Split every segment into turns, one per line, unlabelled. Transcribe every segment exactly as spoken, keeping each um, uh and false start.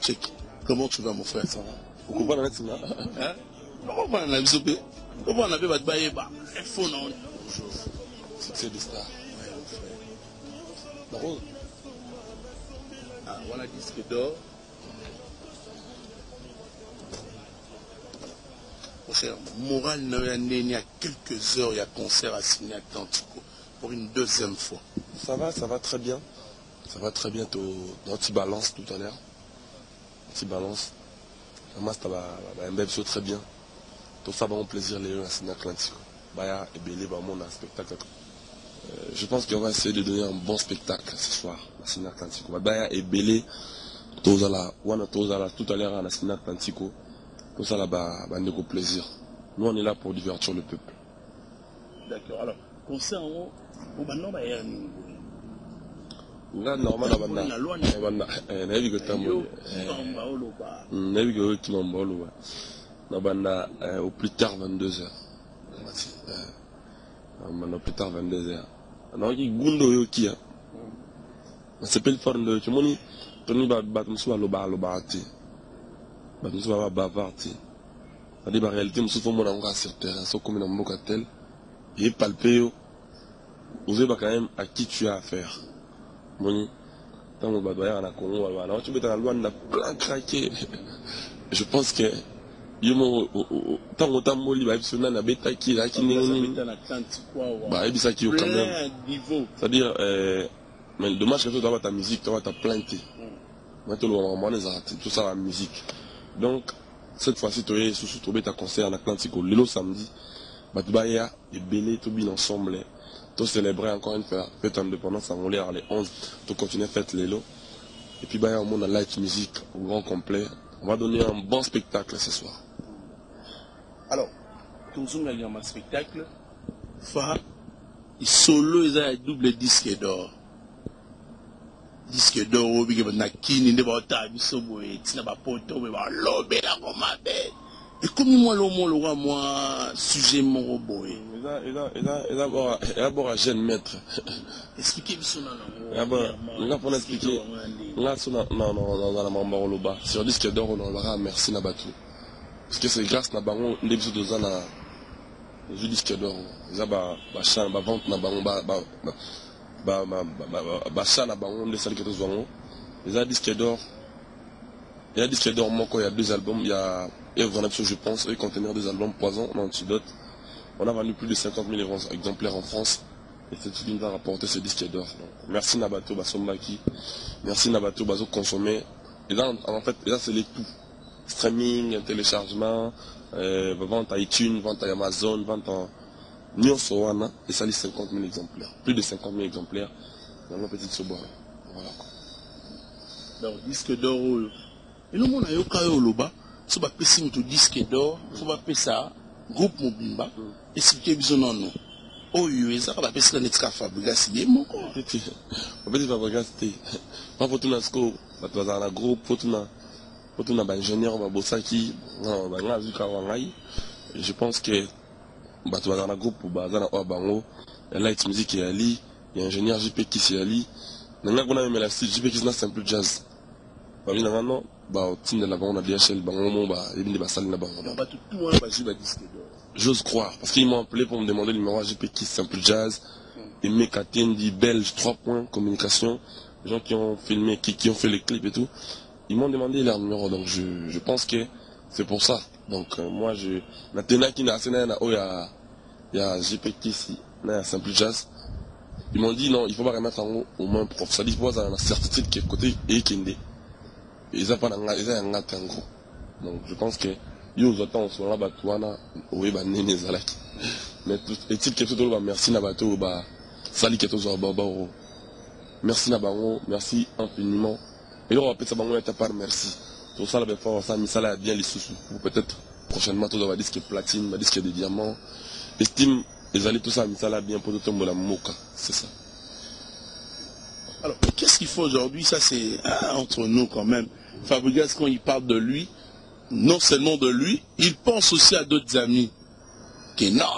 check. Comment tu vas, mon frère?
Ça va. Vous comprenez là,
hein? Comment on a vu comment on a vu votre bail? Il faut non.
Bonjour. Succès de star.
Ouais, mon frère.
D'accord.
Ah, voilà disque d'or. Mon cher, Moral il y a quelques heures, il y a concert à signer à Atlantico pour une deuxième fois.
Ça va, ça va très bien. Ça va très bien. Dans petit balance tout à l'heure. Petit balance. Vraiment, ça va un bel show très bien. Tout ça, bon plaisir, les à signer à Atlantico. Baya et Belé, bah, mon spectacle. Euh, je pense qu'on va essayer de donner un bon spectacle ce soir à signer à Atlantico. Baya et Belé, tout à l'heure, tout à l'heure à signer à Atlantico. Tout ça là-bas, bah, nous plaisir. Nous, on est là pour divertir le peuple.
D'accord. Alors, concert en haut, au maintenant, bah, il y a un.
Là, normalement, on a. On a. On a vu que Tambo. On a vu que Tambo. On a au plus tard vingt-deux heures. On a au plus tard vingt-deux heures. On a eu Gundo Yoki. On s'appelle Forno. Tu m'as dit, Tony Batmsou a l'oba l'obati. Batmsou a bavarti. C'est-à-dire, en réalité, nous sommes encore sur le terrain, sauf comme dans mon cocktail. Et palpé, vous savez quand même à qui tu as affaire. Moni, tant que vous avez un Congo, alors tu peux être loin de plein craqué. Je pense que tant que tu as molli, bah, il y a un bêta qui est là, qui n'est pas. Bah, il y a qui est quand même. C'est-à-dire, mais le dommage que tu dois avoir ta musique, tu dois avoir ta plainte. Maintenant, tout ça, la musique. Donc, cette fois-ci, tu es sous-trouvé ta concert en Atlantico. Le samedi, Batbaya et Belé, tout bien ensemble. Tu célébrer encore une fois fête d'indépendance à Montréal les onze. Tu continues à faire les lots. Et puis, bah, on a light musique au grand complet. On va donner un bon spectacle ce soir.
Alors, tout le monde a un spectacle. Fa, il solo, il a un double disque d'or. Disque d'or, il y a un kini, il y a un tabi, il y a un poto, il y a un lobby, il y a un. Et comme moi, le moi, moi, sujet mon robot.
Il a, il a, il a, il a, il a d'abord un jeune maître.
Expliquez-moi ça.
Il a pour expliquer. Là, non, non, non, dans la membre là-bas. Sur disque d'or, on va merci Nabatou. Parce que c'est grâce à Nabango, l'épisode de Zana, le disque d'or. Il a bah, bah, chan, bah, vente Nabango, bah, bah, bah, bah, bah, bah, chan Nabango, les salles que tu as. Il a disque d'or. Il y a disque d'or, moi, il y a deux albums, il y a. Et vous en avez, je pense, et contenir des albums Poison, Antidote. On a vendu plus de cinquante mille exemplaires en France. Et c'est tout qui nous a rapporté ce disque d'or. Merci Nabato Basombaki. Merci Nabato Baso Consommer. Et là, en fait, là, c'est les tout. Streaming, téléchargement, euh, vente à iTunes, vente à Amazon, vente en Nyon Sowana. Et ça lit cinquante mille exemplaires. Plus de cinquante mille exemplaires dans ma petite Soboa. Voilà.
Donc, disque d'or. Et nous, on a eu au Loba. Si on peut un disque d'or, il faut appeler ça groupe Mobimba. Et si vous avez non, non. Oh, oui, ça va appeler ça net Fabrigas. Il est mon corps.
On peut dire Fabrigas. Pas pour tout le monde, tu as un groupe, pour tout le monde, ingénieur, Bosaki, je pense que tu as un groupe pour Bazana Obango, et Light Music et Ali, il y a un ingénieur J P qui c'est Ali. Nous avons même la style J P qui c'est simple jazz. Non, bah, on a D H L, j'ose croire, parce qu'ils m'ont appelé pour me demander le numéro J P qui simple jazz, et Mekatine dit belge, trois points, communication, les gens qui ont filmé, qui, qui ont fait les clips et tout, ils m'ont demandé leur numéro, donc je, je pense que c'est pour ça. Donc, euh, moi, je, la tena qui n'a pas, il y a J P qui ici, il y a simple jazz. Ils m'ont dit non, il faut pas remettre en haut au moins prof. Ça dit, il faut avoir une certitude qui est côté et qui est ils ont pas un gros. Donc je pense que ils ont en soit là Batouana oui bah néné zalaki. Mais est-il que tout le monde merci Nabato bah sali que tout baba merci Nabango, merci infiniment. Et on va peut-être Nabango est à part merci. Tout ça la belle fois ça mis ça là bien les sous peut-être prochainement tout va disque platine, disque de diamant. Estime les allez tout ça mis ça là bien pour tout tomber la moka, c'est ça.
Alors, qu'est-ce qu'il faut aujourd'hui? Ça, c'est ah, entre nous quand même. Fabrigas, quand il parle de lui, non seulement de lui, il pense aussi à d'autres amis. Que non,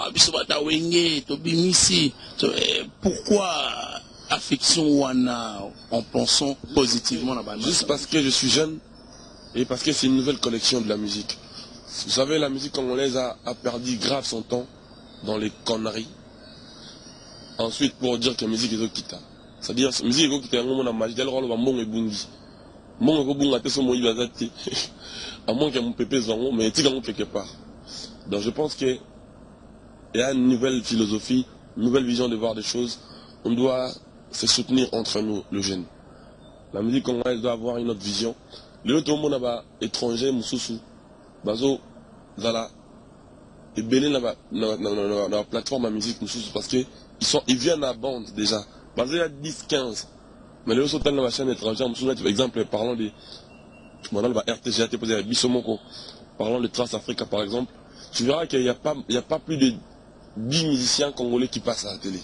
pourquoi affection Wana en pensant positivement la banane?
Juste parce que je suis jeune, Et parce que c'est une nouvelle collection de la musique. Vous savez, la musique congolaise a, a perdu grave son temps dans les conneries. Ensuite, pour dire que la musique est au kita. C'est-à-dire, la musique est au kita, on a magie, elle rôle au bon et bungi. Bon et bungi, c'est mon ibazati. À moins qu'il y ait mon pépé zongo, mais il y a quelque part. Donc je pense qu'il y a une nouvelle philosophie, une nouvelle vision de voir des choses. On doit se soutenir entre nous, le jeune. La musique congolaise doit avoir une autre vision. Le tout le monde est étranger, Moussoussou, Bazo, Zala, et Belé dans la plateforme à musique Moussoussou parce qu'ils ils viennent à bande déjà. Basé à dix quinze. Mais le autres dans la chaîne étrangère, Moussoussou, par exemple, parlant de R T G A T, Bissomoko, parlant de Trace Africa par exemple, tu verras qu'il n'y a, a pas plus de dix musiciens congolais qui passent à la télé.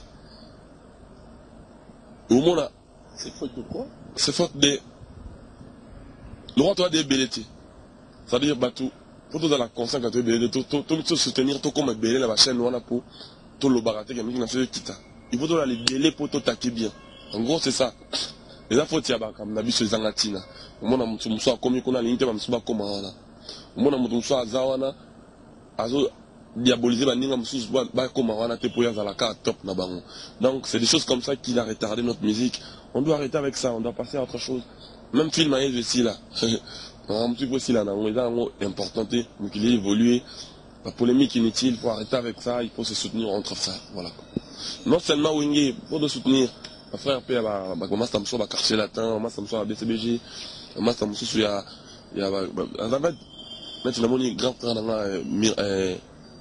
Au monde,
c'est faute de quoi?
C'est faute de. Le roi doit des belletés. C'est-à-dire, bah, tout, pour tout dans la conscience, quand tu es belleté, tout, tout, tout soutenir, tout comme belleté, la chaîne, on a pour tout le baraté, qui a mis dans ce kita. Il faut tout aller belleter pour tout taquer bien. En gros, c'est ça. Les infos, il y a comme l'habit sur les Angatina. Au monde, on a un comme on a l'inté, on a comme on a. Au monde, on a un zawana, azo diaboliser, on a un comme on a pour y avoir la carte top. Donc, c'est des choses comme ça qui a retardé notre musique. On doit arrêter avec ça, on doit passer à autre chose. Même film à aussi là. Un petit peu aussi là, on est important, donc il est évolué. La polémique inutile, il faut arrêter avec ça, il faut se soutenir entre frères. Voilà. Non seulement Wingé, il faut de soutenir. Ma frère, il y a un quartier latin, il y a un B C B G, il y a un il y a. Il y a. En fait, maintenant, il y a un grand frère,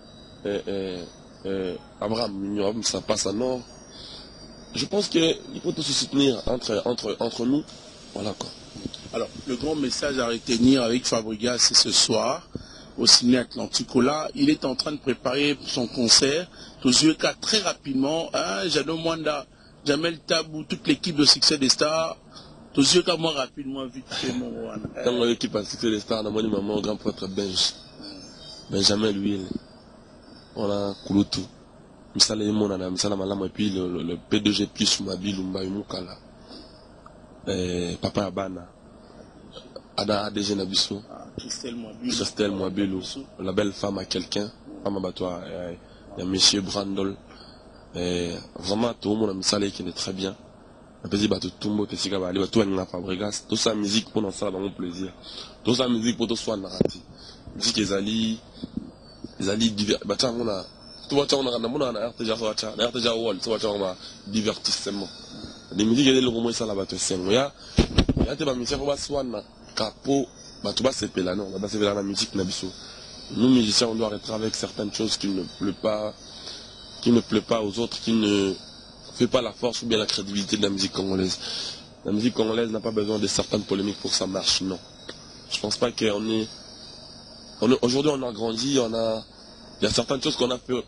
Abraham, ça passe à nord. Je pense qu'il faut tous se soutenir entre, entre, entre nous. Voilà quoi.
Alors, le grand message à retenir avec Fabregas, c'est ce soir, au Ciné Atlanticola. Il est en train de préparer son concert. Tozueka très rapidement. Hein, Jado Mwanda, Jamel Tabou, toute l'équipe de Succès des Stars. Tozueka moi rapidement, vite fait mon roi.
Dans l'équipe de Succès des Stars, on a mon grand prêtre Benj. Benjamin Louis. On a Kouloutou. Misala Yemona, Misala Malama, et puis le, le, le P D G plus Mabil Umba Mukala. Papa Abana. Ada A D G Nabiso.
Christelle Mwabilou.
Christelle Mwabilou. La belle femme à quelqu'un. Femme à Batoa. Il y a monsieur Brandol. Vraiment, tout le monde a Misala qui est très bien. Un petit bateau Tumbo, Tessiga, Bali, Batou Anna Fabregas. Tout ça musique pour nous, ça va mon plaisir. Tout ça musique pour tout soit narratif. Musique Ezali. Ezali divers. Batia, on a. Tu vois, on a un R T G A, un R T G A Wall, tu vois, on a divertissement. Les musiques, il y a des romans, ça là-bas, tu sais. Il y a des musiciens, il y a des musiciens, capot, tu vas se péler, non, on va se péler la musique, nous, musiciens, on doit arrêter avec certaines choses qui ne plaisent pas, qui ne plaisent pas aux autres, qui ne fait pas la force ou bien la crédibilité de la musique congolaise. La musique congolaise n'a pas besoin de certaines polémiques pour que ça marche, non. Je pense pas qu'on est, on est aujourd'hui, on a grandi, on a, il y a certaines choses qu'on a fait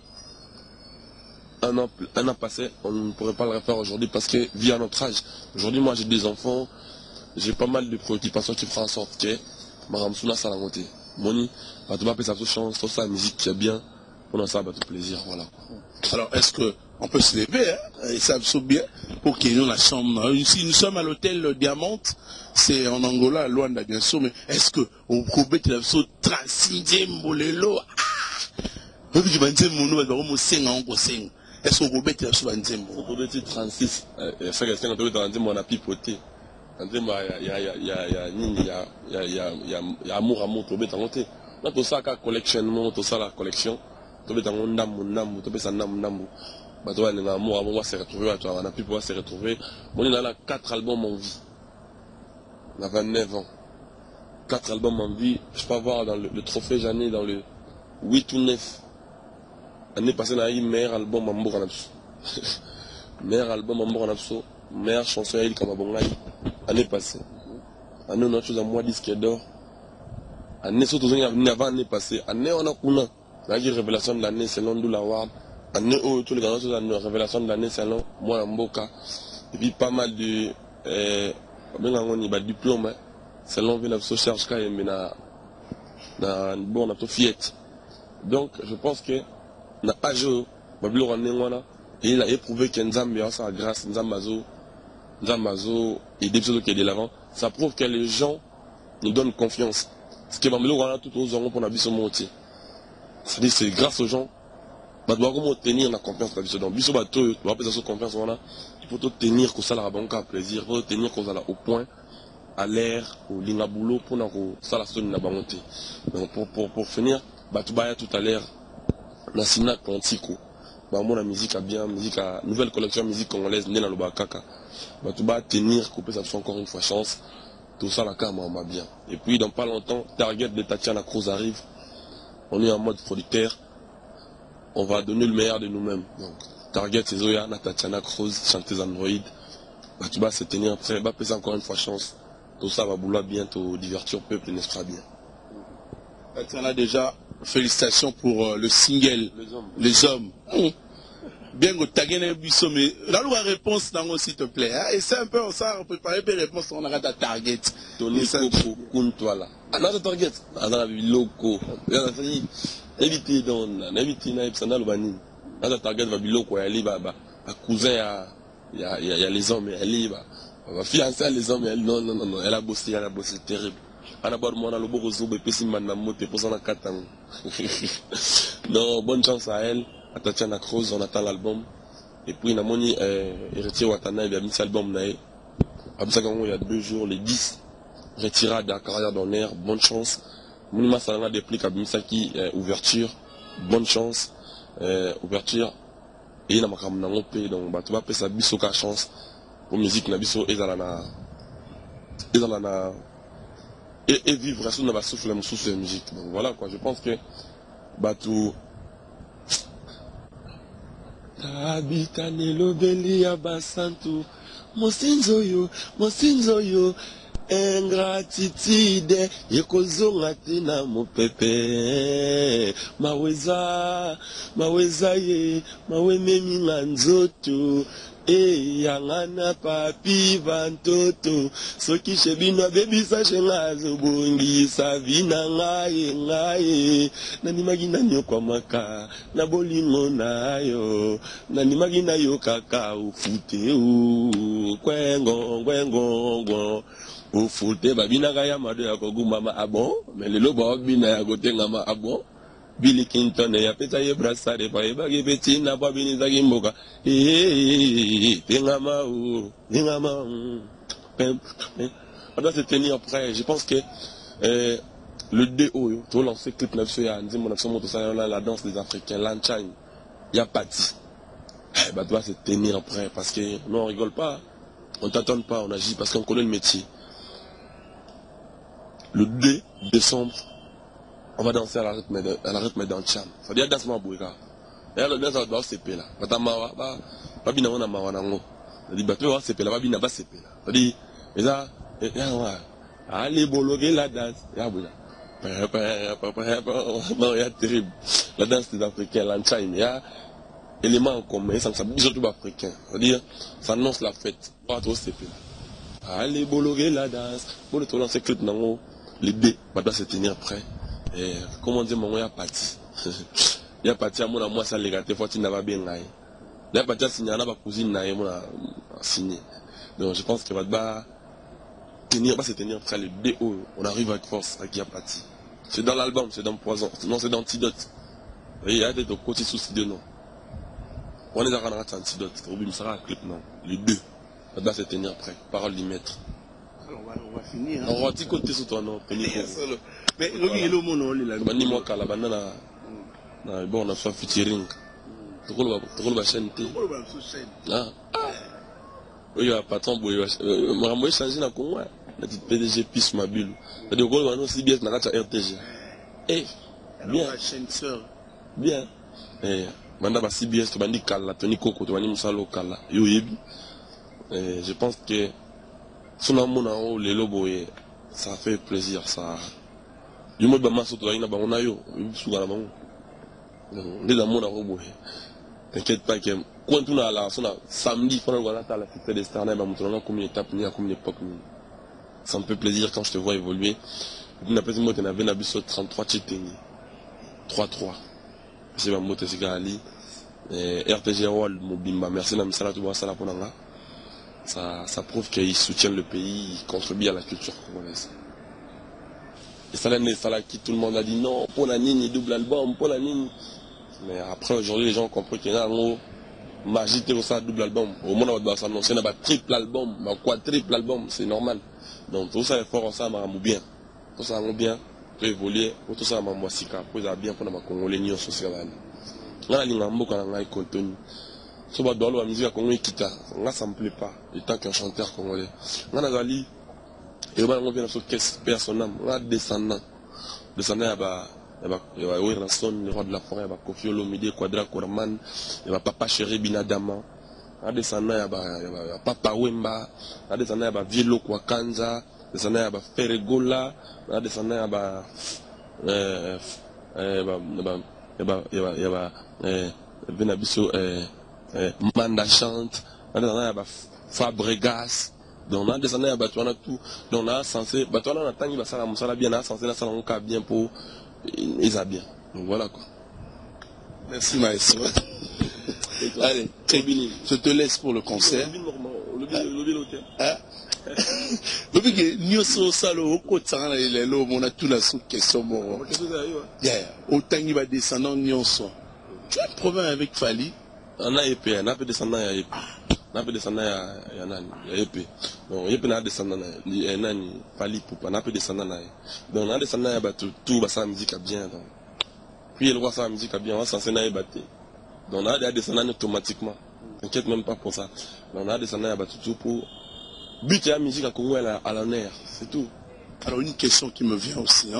un an, un an passé, on ne pourrait pas le refaire aujourd'hui parce que, via notre âge, aujourd'hui, moi, j'ai des enfants, j'ai pas mal de préoccupations qui feront en sorte que, Maram Souna, ça l'a monté. Moni, bah, tu vas passer sa chance, tout ça, la musique qui est bien, pendant ça, bah, tout plaisir, voilà.
Alors, est-ce que, on peut se lever, hein, et ça me bien, pour qu'il y ait la chambre. Ici, nous sommes à l'hôtel Diamante, c'est en Angola, loin de bien sûr, mais est-ce que, au Kobe, tu as fait trente-sixième bolelo, ah! Tu vas dire, mon nom, tu vas me senga, on senga. Est-ce qu'on peut être sur un tempo?
On peut être trente-six. C'est quelqu'un qui a dit, on a pipoté. Il y a amour, amour, tu peux être monté. Là, tout ça, collectionnement, tout ça, la collection. Tu peux être en ndambu, ndambu, tu peux être en ndambu, ndambu. Bah, tu vois, il y a amour, amour, on va se retrouver, on a pu pouvoir se retrouver. On est dans la quatre albums en vie. On a vingt-neuf ans. Quatre albums en vie. Je peux avoir dans le, le trophée, j'en ai dans le huit ou neuf. L'année passée, on a eu meilleur album en Mbourg-Anapso. Meilleur album en Mbourg-Anapso. Meilleure chanson à Il Kamabongaï. L'année passée. Année, on a autre chose à moi, disque d'or. Année, surtout, avant l'année passée. Année, on a Kuna. On a eu révélation de l'année selon Doula Ward. Année, où tous les grands choses, on a révélation de l'année selon moi, Mboka. Et puis, pas mal de. Euh, on a diplôme. Selon Vénapso, Cherche Kayembe, na. Na, bon, on a tout fiette. Donc, je pense que. Na ajo babilo ranengwana et il a éprouvé que Nzambe a sa grâce, Nzambazo Nzambazo et des choses qui est de l'avant, ça prouve que les gens nous donne confiance. Ce qui va me le tout aux gens pour la monter. C'est-à-dire c'est grâce aux gens, bah doit comment tenir la confiance dans la biso bateau, doit pas sa confiance voilà. Il faut tenir que ça la banque à plaisir, il faut tenir que ça la au point à l'air au lingabulo pour na ko ça la sonne na bangote. Donc pour pour pour finir, bah tout baya tout à l'heure na sina quantico. Bah moi la musique a bien, musique a nouvelle collection musique congolaise née dans le Bakaka. Bah tout baya tenir que ça soit encore une fois chance. Tout ça la cam on va bien. Et puis dans pas longtemps, Target de Tatiana Cruz arrive. On est en mode producteur. On va donner le meilleur de nous-mêmes. Donc, Target, c'est Zoya, Tatiana Cruz, chanteuse Android. Bah, tu vas se tenir après, bah, pèse encore une fois chance. Tout ça va vouloir bientôt divertir le peuple, n'est-ce pas bien.
Tatiana, déjà, félicitations pour euh, le single, Les Hommes. Les hommes. Mmh. Bien que Tagene Busso, mais là, la réponse, s'il te plaît. Hein? Et c'est un peu, on s'est préparé pour réponse, on a à Target.
Tony Coco, Kuntwala. Ah, non, Target. Ah, non, loco. Évitez donc, évitez na ipsana lobani. Là Target va biloko ya liba ba cousin ya ya ya les hommes elle liba. Va fiancer les hommes elle non non non elle a bossé elle a bossé terrible. Ana bord mona lobo ko zobe pesi manna mote pour ça na katang. Non, bonne chance à elle, à Tatiana Cruz, on attend l'album. Et puis na moni euh héritier Watana il a mis l'album na. Absa Kango il y a deux jours les dix retirade de la carrière d'honneur, bonne chance. Mounima Salana déplique à Bimisaki, euh, ouverture, bonne chance, euh, ouverture, et il y a un peu donc bah tu vas payer sa bisoka chance pour musique na biso et zalana et zalana et et vivre à ce na souffle la souffle musique donc voilà quoi je pense que bah tout Tabitanelo beli abasantu mosinzo yo mosinzo yo ingratitude yekozonga tena mopepe maweza maweza ye mawememi nga nzoto e yangana papi bantoto soki shebino abebisa shenga zobongisa vina ngaye ngaye nanimaki nanyokwa maka na bolingo nayo nanimaki nayo kaka ufute u kwengo kwengo au foute babina kaya mado ya kogumama abo mais le lobo bina ya gotengama abo Billy Clinton ya peta ye brassade pa ye bagi peti na ba bini zaki mboka eh tengama ou tengama on doit se tenir prêt je pense que euh, le D O tout lancer clip na so ya nzimbo na so moto sa la danse des Africains l'anchang ya parti eh bah doit se tenir prêt parce que non on rigole pas on t'attend pas on agit parce qu'on connaît le métier. Le deux décembre, on va danser à la rythme de, à la rythme d'un cham. Ça veut dire danse ma bouika. Et là le danse va se payer là. Batamawa, ba, ba bina wana mawa nango. Ça dit bateau va se payer là, ba bina ba se payer là. Ça dit, et ça, et là, allez bologuer la danse. Ya bouya. Non, il y a terrible. La danse des Africains, l'anchaim, il y a éléments en commun, ça me dit surtout africain. Ça veut dire, ça annonce la fête. Pas trop se payer là. Allez bologuer la danse. Pour le tour dans ce clip nango. Les deux, on doit se tenir prêt. Et comment dire, mon gars, parti. Il y a parti à mon amour, ça les gâtés, faut qu'il n'a pas bien naï. Il y a parti à signer, il y a cousine naï, mon a signé. Donc je pense qu'il va tenir, pas se tenir prêt. Les deux, on arrive avec force, avec qui a parti. C'est dans l'album, c'est dans Poison. Non, c'est dans Antidote. Il y a des côtés soucis de non. On est dans Antidote. Il sera un clip, non. Les deux, on doit se tenir prêt. Parole du maître.
Alors, on va, on va finir. Hein.
On va dire côté sur toi, non.
Mais le mot, non, il a
dit moi qu'à la banane, bon, on a fait featuring. Tu roules la chaîne. Tu roules la chaîne. Ah. Oui, un patron, moi, je changé dans Congo. La petite P D G pisse ma bulle. C'est-à-dire qu'on va nous C B S dans la R T G. Eh, bien.
La chaîne sœur.
Bien. Eh, maintenant, bah, C B S, tu vas dire Kala, Tony Coco, tu vas dire Moussa Lokala. Yo, yebi. Je pense que. Son amour na haut les lobos ça fait plaisir ça. Du mode bama soto ina ba ona yo suga la bango. Les amours na robo. T'inquiète pas que quand on a la sona samedi pendant qu'on attend la fête des stars na ba mutona comme une étape ni comme une époque. Ça me fait plaisir quand je te vois évoluer. Une petite moto na vena biso trente-trois chiteni. trois trois. C'est ma moto c'est Ali. R T G World Mobimba merci na misala tu vois ça la ponanga. Ça, ça prouve qu'ils soutiennent le pays, ils contribuent à la culture congolaise. Et ça l'a ça l'a qui tout le monde a dit non, pour la nini, double album, pour la nini. Mais après, aujourd'hui, les gens ont compris qu'il y a un gros magie, ça, double album. Au moins, on va s'annoncer, on a un triple album, un quadruple album, c'est normal. Donc, tout ça est fort, ça m'a bien. Tout ça m'a bien, pour évoluer, tout ça m'a moi sika, pour ça bien, pour les Congolais, nous, social. On a l'ingambo quand on a contenu. Si on doit la musique congolaise, ça ne me plaît pas, étant qu'un chanteur congolais. On a gali, et on vient sur quelle personne, on a descendant. Descendant, il y a Wilson, le roi de la forêt, il y a Kofi Olomide, Quadra Koraman, il y a Papa Chéri Binadama. On a descendant, il y a Papa Wemba, on a descendant, il y a Vielo Kwakanza, descendant, il y a Ferregola, on a descendant, il y a Benabiso, Manda Chante, on a descendant, il y a Fabregas. Donc on a des années à battre, on a tout. Donc on a censé, battre on a tant qu'il va ça, ça bien, on a censé la salle on a bien pour, ils a bien. Donc voilà quoi.
Merci maestro. Allez, je te laisse pour le concert. Le big nyoso salo oko tsanga le lo mona tout la sous question moro. Yeah, autant il va descendre nyoso. Tu as un problème avec Fali?
On a épée, on a peu descendant à épée. On a peu descendant à nani, à épée. Donc épée n'a descendant à nani, Fali poupa, on a peu descendant à. Donc on a descendant à battre tout bas sa musique à bien. Donc puis il voit sa musique à bien, on s'en s'en a battre. Donc on a des descendants automatiquement. T'inquiète même pas pour ça. Donc on a descendant à battre tout pour but la musique à Congo à l'honneur, c'est tout.
Alors une question qui me vient aussi.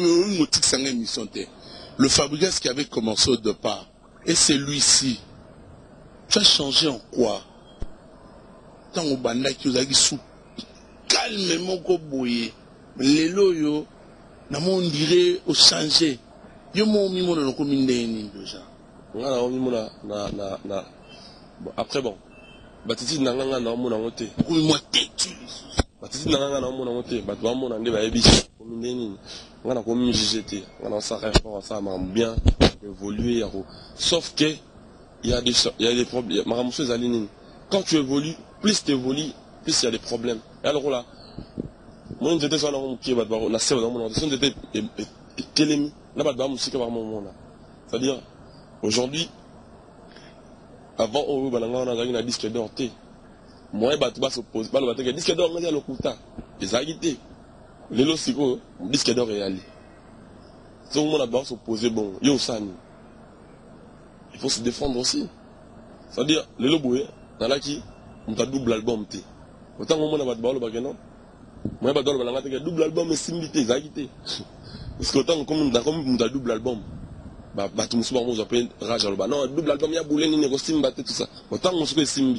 Le Fabregas qui avait commencé au départ, et celui-ci, tu as changé en quoi? Tant au banda qui vous a dit sous calmement go boyer. Les loyaux, on dirait au changer. Yo mon mimo na ko mindeni déjà.
Ngana o mimo na na na. Après bon. Batiti nanganga na mo na ngote.
Ko mo tetu.
Batiti nanganga na mo na ngote, bat ba mo na ndeba ebishi. Ko mindeni. Ngana ko mi jete. Ngana ça rapport ça m'a bien évoluer. Sauf que il y a des il y a des problèmes. Maramuso Zalinine. Quand tu évolues, plus tu évolues, plus il y a des problèmes. Et alors là, moi j'étais sur la qui va voir la série dans mon audition j'étais télémi là-bas dans musique par mon monde. C'est-à-dire aujourd'hui avant on on a gagné un disque d'or té. Moi bah tu vas s'opposer pas le battre disque d'or on dit à l'okuta. Et ça a été le losiko disque d'or est allé. Donc on a pas s'opposer bon yo sani. Il faut se défendre aussi. C'est-à-dire le loboué dans la qui on t'a double album té. Autant on a pas de balle pas que non. Moi je vais double album et similité, ça quitté. Parce que autant comme on a comme un double album, bah bah tout le monde nous appelle rage à l'oba. Non, double album il y a boulé ni négocier battre tout ça. Autant on se fait simbi.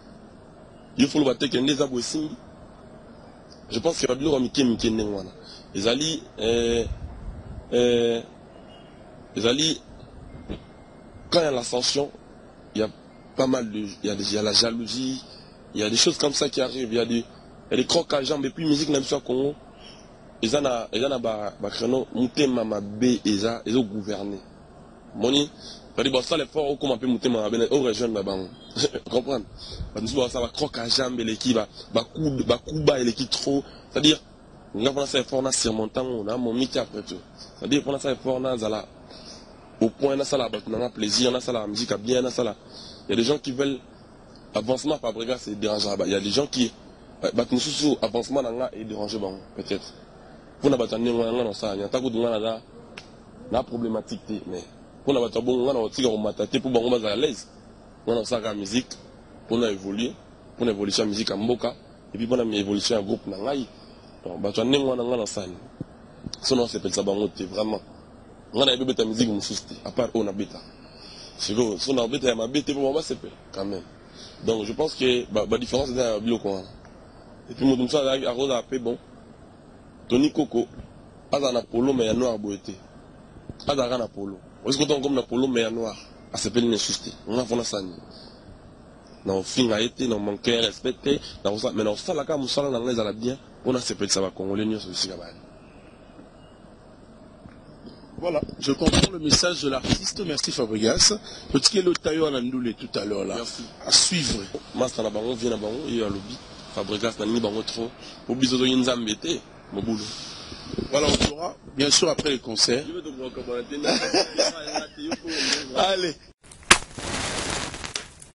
Il faut le battre qu'il y a des abos simbi. Je pense qu'il y a de l'eau miké miké n'engwana. Les ali euh euh les ali quand il y a l'ascension, il y a pas mal de il y a il y a la jalousie, il y a des choses comme ça qui arrivent, il y a des et les crocs à jambes et puis musique même sur Congo ils en a ils en a ba ba créneau monter mama b ils a ils ont gouverné moni pas dit bon ça les forts comment peut monter mama b au région là-bas comprendre parce que ça va crocs à jambes l'équipe va ba coup ba coup bas l'équipe trop c'est-à-dire on a pensé fort na surmontant on a mon métier après tout c'est-à-dire on a ça fort na zala au point na ça là on a plaisir on a ça la musique bien na ça là il y a des gens qui veulent avancement par Fabregas c'est dérangeant il y a des gens qui batmususu avancement nanga et déranger bon peut-être pour na batani ngana na ça nyata ko ngana na na problématique mais pour na batabo ngana otika ko matate pour bango baza à l'aise ngana ça la musique pour na évoluer pour na évoluer la musique à mboka et puis pour na évoluer un groupe na ngai donc batani ngana ngana ça sinon c'est peut ça bango te vraiment ngana ebe beta musique mususu à part on a beta c'est go son na beta ma beta pour moi c'est quand même donc je pense que la différence est dans le bloc. Et puis, je ça à Rose a fait bon. Tony Coco, Azana Polo, mais il y a noir boité. Azana Polo. Est-ce que tu comme na Polo, mais il y a noir? Ah, c'est pas une injustice. On a fait ça. Non, fin a été, non, mon cœur respecté. Mais non, ça, la cam, ça, là, dans les bien. On a fait ça, on les sur le cigabal.
Voilà, je comprends le message de l'artiste. Merci Fabregas. Petit que le taillot à l'andoulé tout à l'heure là.
Merci.
À suivre.
Master na bango, vient na bango, il y a lobby. Fabregas n'a ni bango trop. Oblizo de yinzambete, mon boulot.
Voilà, on saura, bien sûr, après le concert.
Je vais te recommander.
Allez.